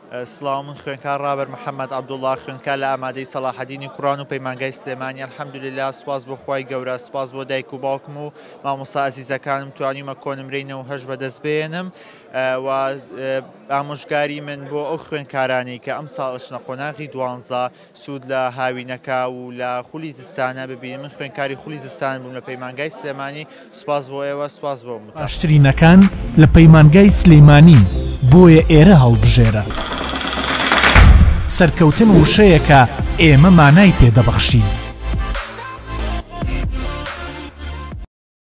سڵاو من خوێنکار ڕابەر محەممەد عەبدوڵڵا خوێنکار لە ئامادەی سەلاحەدینی کوڕان و پەیمانگای سلێمانی ئەلحەمدولێللا سوپاس بۆ خوای گەورە سوپاس بۆ دایک و باوکم و مامۆستا عەزیزەکانم توانیمە کۆنمرەی ৯ بەدەست بێنم و ئامۆژگاری من بۆ ئەو خوێنکارانی کە ئەم ساڵ چنە قۆناغی 12 سوود لە هاوینەکە و لە خولی زستانە ببینم من خوێنکاری خولی زستان بووم لە پەیمانگای سلێمانی سوپاس بۆ ئێوە سوپاس بۆ باشترینەکان لە پەیمانگای سلێمانی بۆیە ئێرە هەڵبژێرە سەرکەوتن وشەیەکە ئێمە مانای پێدەبەخشین.